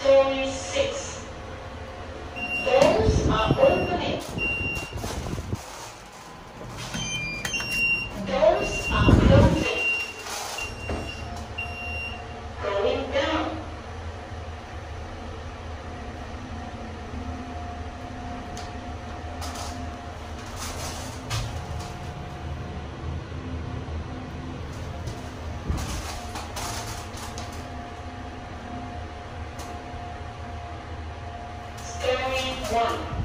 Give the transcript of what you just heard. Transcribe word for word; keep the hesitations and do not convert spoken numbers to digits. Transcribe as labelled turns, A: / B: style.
A: Story six. Doors are opening. Doors are closing. Going down. Story one.